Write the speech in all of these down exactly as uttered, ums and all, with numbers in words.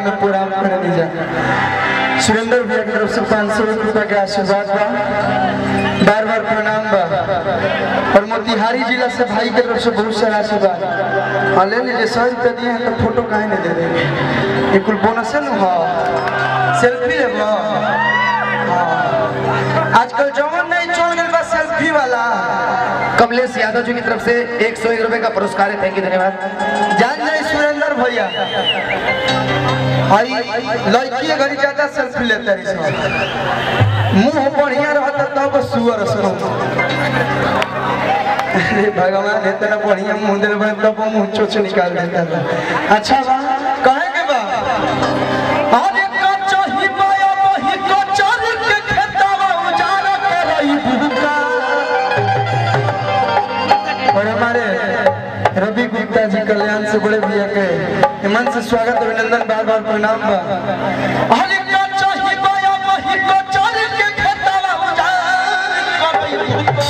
में प्रोग्राम कर दीजा। सुरेंद्र भैया की तरफ से पाँच सौ रुपया के आशीर्वाद बा, बार बार प्रणाम बा। और मोतिहारी जिला से भाई की तरफ से बहुत सारा आशीर्वाद। हाँ ले लीजिए, सौ रुपया दिए हैं तो फोटो काहे नहीं दे देंगे, ये कुल बोनस है ना। सेल्फी ले लो। आजकल जवान नहीं छोड़ गए बस सेल्फी वाला। कमलेश यादव जी की तरफ से एक सौ एक रुपए का पुरस्कार है, थैंक यू, धन्यवाद। जान जाए सुरेंद्र भैया लड़की घड़ी ज्यादा सेल्फी लेते रही, मुंह बढ़िया रहता तब सुअर सुनो। अरे भगवान इतना बढ़िया मुंह दिल बने तब मुंह चोच निकाल देता था। अच्छा बा कहे के बा अरे कच्चा ही पाया वही कच्चा के खेतवा उजाड़ा करई बुका। और हमारे रवि गुप्ता जी कल्याण से बड़े भैया के मन से स्वागत अभिनंदन, बार बार प्रणाम बा। अरे कच्चा ही पाया वही कच्चा के खेतवा उजाड़ा करई बुका।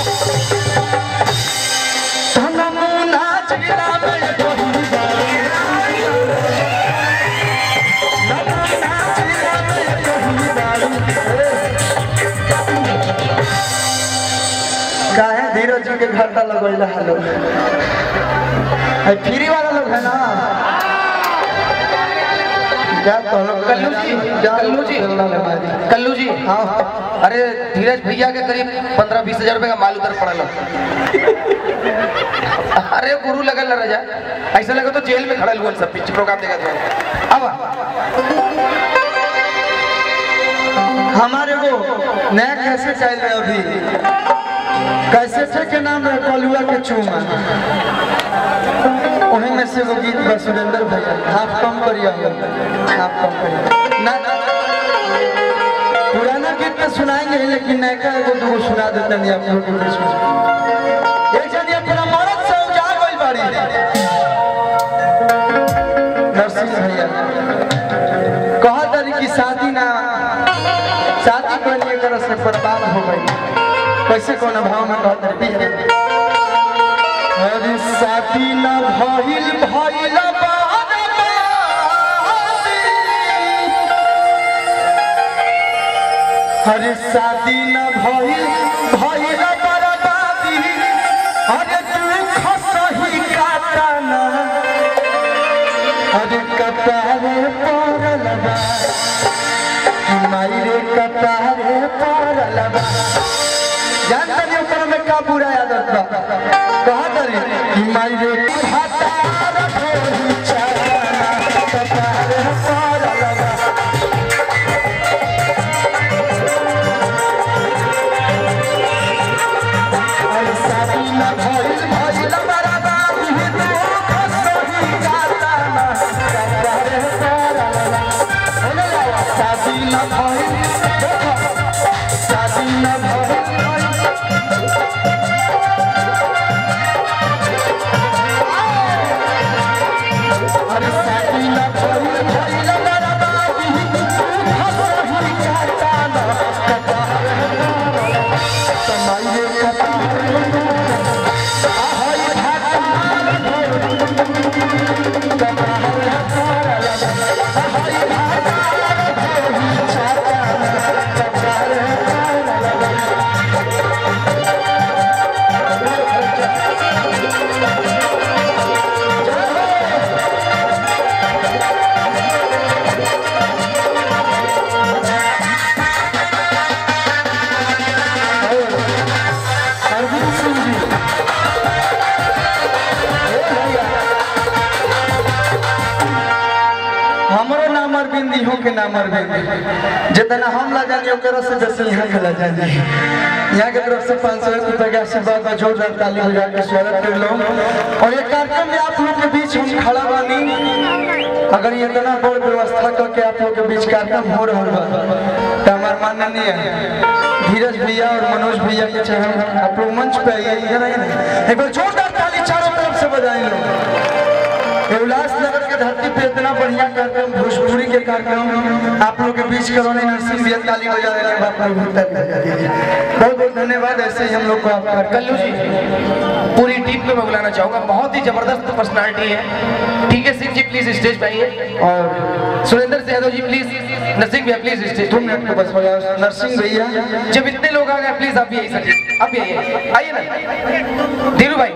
धीरज जी के घंटा लगेला हेलो फ्री वाला लोग है ना। क्या कल्लू जी, कल्लू जी, कल्लू जी, हाँ, अरे धीरज भैया के करीब पंद्रह बीस हजार रुपए का माल उधर पड़ा लो। अरे गुरु लगल ना रजा, ऐसा लगा तो जेल में खड़ा हुआ सब पीछे प्रोग्राम देखा तो। अब हमारे वो नया कैसे चल रहे अभी कैसे थे के नाम है कलुआ के चूमा, वही में से वो गीत बा सुरेंद्र भैया। हाफ कम करिए, हाफ कम करिए ना। पुराना गीत तो सुनाएंगे लेकिन नया एगो दो सुना देते नहीं आप लोग के सुन। एक जन अपना मरद से उजा गई बाड़ी नरसिंह भैया कहा तरी की शादी ना शादी करने कर से बर्बाद हो गई। कैसे कौन भाव में कहते हैं अरे शादी न भइल भइल अरे शादी न भइल भइल बर्बादी। अरे दुख सही काटा न अरे कपारे पड़ल बा मायरे कपारे पड़ल बा। जान तरी ऊपर में का बुरा आदत बा कहा तरी कि मायरे भातार भोरी चाना कपारे पड़ल बा। अरे शादी न भइल भइल बर्बादी। दुख सही काटा न कपारे पड़ल बा। शादी न भइल शादी न भइल के नाम जितना हम ला जानी से जैसे यहाँ के ला जानी। यहाँ के तरफ से पाँच सौ रुपये के आशीर्वाद में जोरदार ताली बजा के स्वागत कर लो। और ये कार्यक्रम में आप लोग के बीच हम खड़ा बानी, अगर ये इतना बड़ व्यवस्था करके आप लोग के बीच कार्यक्रम हो रहा है तो हमारे माननीय धीरज भैया और मनोज भैया के चाहे आप लोग मंच पे आइए, एक बार जोरदार ताली चारों तरफ से बजाई लो। उल्लासनगर के धरती पे इतना बढ़िया कार्यक्रम भोजपुरी के कार्यक्रम आप लोग के बीच करवाने नरसिंह भैया ताली बजा रहे हैं। बहुत बहुत धन्यवाद। ऐसे ही हम लोग को आपका कल्लू जी पूरी टीम को मैं बुलाना चाहूंगा, बहुत ही जबरदस्त पर्सनालिटी है। ठीक है सिंह जी प्लीज स्टेज पे आइए। और सुरेंद्र से यादव जी प्लीज, नरसिंह भैया प्लीज स्टेज। तुम मिनट के बस हो जाओ नरसिंह भैया। जब इतने लोग आ गए प्लीज आप भी आइए सर जी, आप भी आइए, आइए ना धीरू भाई।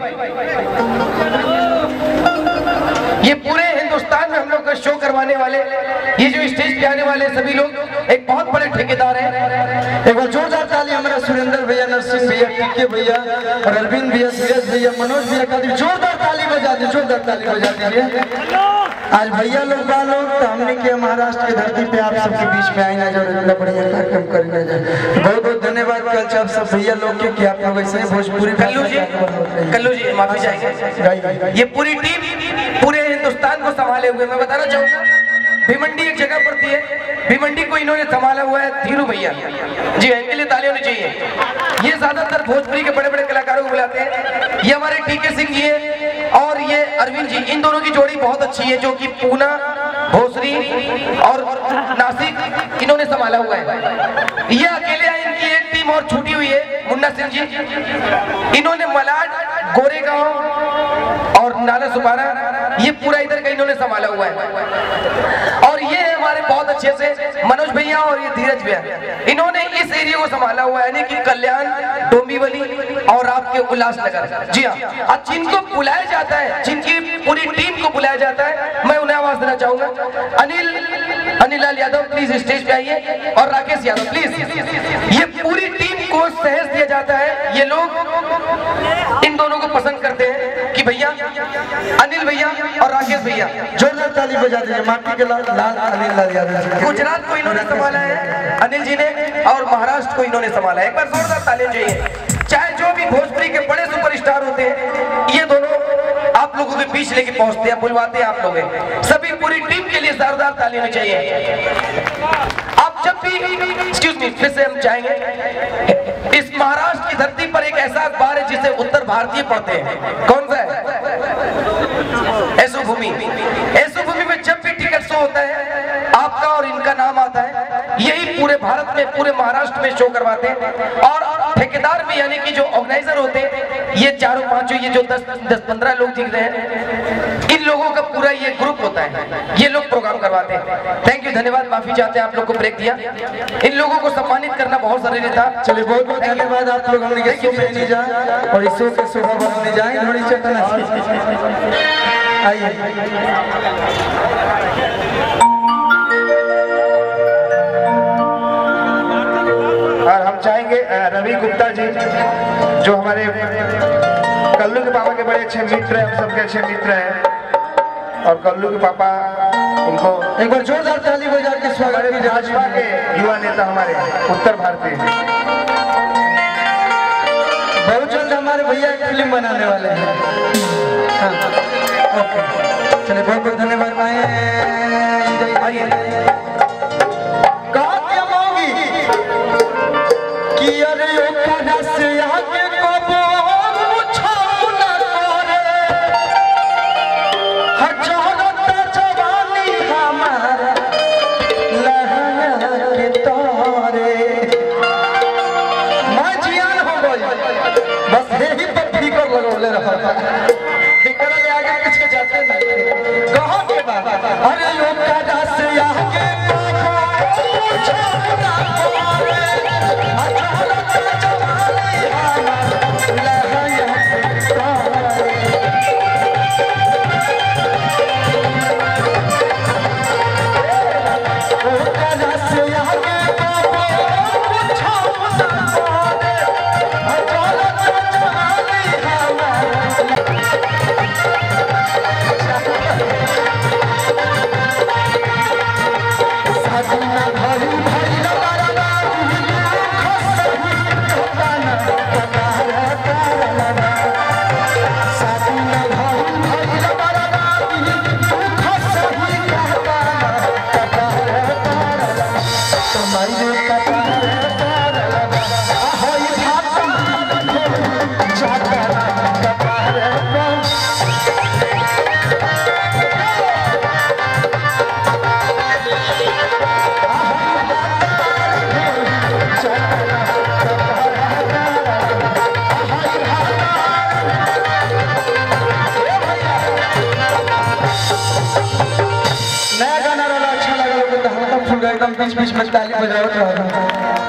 ये पूरे हिंदुस्तान में हम लोग का शो करवाने वाले, ये जो स्टेज पे आने वाले सभी लोग एक बहुत बड़े ठेकेदार हैं। एक बार जोरदार ताली हमारा सुरेंद्र भैया, नरसिंह भैया, टीके भैया और अरविंद भैया, धीरज भैया, मनोज भैया का जोरदार ताली बजा दीजिए, जोरदार ताली बजा दीजिए। आज भैया लोग बा लोग तो हमने के महाराष्ट्र की धरती पे आप सबके बीच में आए ना जो इतना बढ़िया कार्यक्रम करने जाए। बहुत बहुत धन्यवाद कल आप सब भैया लोग के कि आप लोग ऐसे भोजपुरी। कल्लू जी, कल्लू जी माफी चाहेंगे, ये पूरी टीम पूरे हिंदुस्तान को संभाले हुए, मैं बताना चाहूंगा भिमंडी एक जगह पड़ती है, भिमंडी को इन्होंने संभाला हुआ है धीरू भैया जी, इनके लिए ताली होनी चाहिए। ये ज्यादातर भोजपुरी के बड़े बड़े कलाकारों को बुलाते हैं। ये हमारे टीके सिंह जी है और ये अरविंद जी, इन दोनों की जोड़ी बहुत अच्छी है जो कि पूना, भोसरी और नासिक इन्होंने संभाला हुआ है। ये अकेले हैं, इनकी एक टीम और छूटी हुई है, मुन्ना सिंह जी, इन्होंने मलाड, गोरेगांव और नाला सुपारा, ये पूरा इधर का इन्होंने संभाला हुआ है। और ये हमारे बहुत अच्छे से मनोज भैया और ये धीरज भैया, इन्होंने इस एरिया को संभाला हुआ है, यानी कि कल्याण, डोंबिवली और आपके उल्लासनगर। जी हाँ, अब जिनको बुलाया जाता है, जिनकी पूरी टीम को बुलाया जाता है, मैं उन्हें आवाज देना चाहूंगा। अनिल अनिल लाल यादव प्लीज स्टेज पे आइए और राकेश यादव प्लीज। ये पूरी टीम को सहज दिया जाता है, ये लोग इन दोनों को पसंद करते हैं कि भैया अनिल भैया और राकेश भैया। जोरदार ताली बजा दीजिए माटी के लाल लाल अनिल लाल यादव। गुजरात को इन्होंने संभाला है अनिल जी ने और महाराष्ट्र को इन्होंने संभाला है। एक बार जोरदार ताली चाहिए। चाहे जो भी भोजपुरी के बड़े सुपरस्टार होते हैं, ये दोनों आप लोगों के बीच लेके पहुंचते हैं, बुलवाते हैं आप लोग। सभी पूरी टीम के लिए जोरदार ताली होनी चाहिए। आप जब भी एक्सक्यूज मी फिर से हम चाहेंगे, इस महाराष्ट्र की धरती पर एक ऐसा अखबार है जिसे उत्तर भारतीय पढ़ते हैं, कौन सा है? यशोभूमि। यशोभूमि में जब भी टिकट शो होता है आपका और इनका नाम आता है, यही पूरे भारत में पूरे महाराष्ट्र में शो करवाते हैं। और ठेकेदार भी यानी कि जो ऑर्गेनाइजर होते हैं, ये चारों पांचों, ये जो दस दस पंद्रह लोग दिख रहे हैं, इन लोगों का पूरा ये ग्रुप होता है, ये लोग प्रोग्राम करवाते हैं। थैंक यू, धन्यवाद, माफी चाहते हैं आप लोग को ब्रेक दिया। इन लोगों को सम्मानित करना बहुत जरूरी था। चलिए बहुत बहुत धन्यवाद आप लोग, हमने शो में नहीं जाए और इस शो के शोभा बढ़ाने जाए। थोड़ी चेतना आइए। और हम चाहेंगे रवि गुप्ता जी जो हमारे कल्लू के पापा के बड़े अच्छे मित्र हैं, हम सबके अच्छे मित्र हैं, और कल्लू के पापा इनको एक बार जोरदार ताली बजा के स्वागत कीजिए। भाजपा के युवा नेता हमारे उत्तर भारतीय, बहुत जल्द हमारे भैया एक फिल्म बनाने वाले हैं। हाँ, ओके, चलिए बहुत बहुत धन्यवाद भाई। नया गाना वाला अच्छा फुल एकदम बीच बीच में ताली बजावत रहा